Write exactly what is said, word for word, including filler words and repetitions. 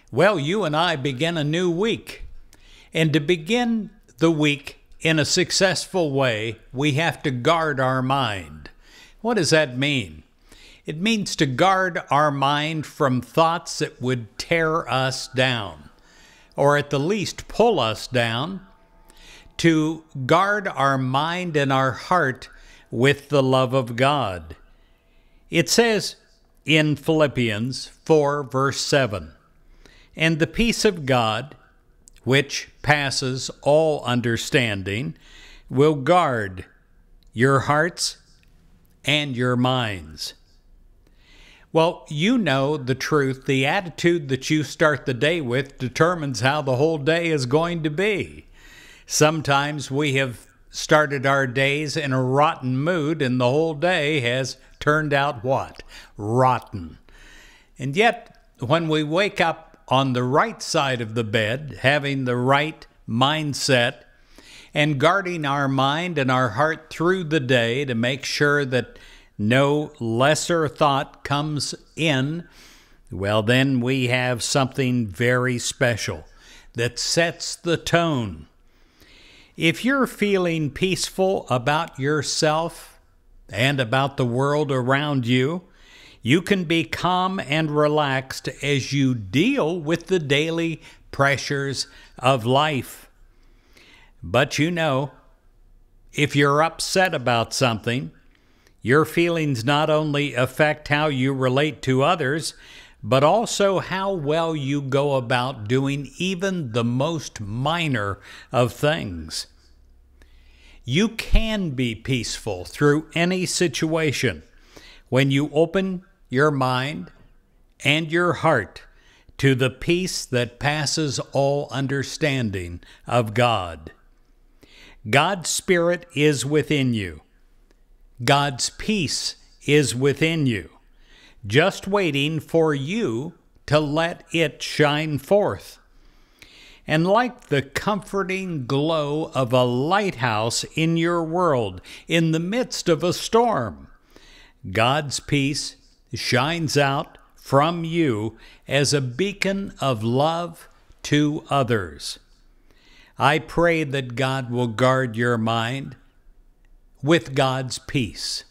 Well, you and I begin a new week. And to begin the week in a successful way, we have to guard our mind. What does that mean? It means to guard our mind from thoughts that would tear us down, or at the least pull us down, to guard our mind and our heart with the love of God. It says in Philippians four, verse seven, "And the peace of God, which passes all understanding, will guard your hearts and your minds." Well, you know the truth. The attitude that you start the day with determines how the whole day is going to be. Sometimes we have started our days in a rotten mood, and the whole day has turned out what? Rotten. And yet, when we wake up on the right side of the bed, having the right mindset, and guarding our mind and our heart through the day to make sure that no lesser thought comes in, well, then we have something very special that sets the tone. If you're feeling peaceful about yourself and about the world around you, you can be calm and relaxed as you deal with the daily pressures of life. But you know, if you're upset about something, your feelings not only affect how you relate to others, but also how well you go about doing even the most minor of things. You can be peaceful through any situation when you open your mind and your heart to the peace that passes all understanding of God. God's Spirit is within you. God's peace is within you, just waiting for you to let it shine forth. And like the comforting glow of a lighthouse in your world in the midst of a storm, God's peace shines out from you as a beacon of love to others. I pray that God will guard your mind with God's peace.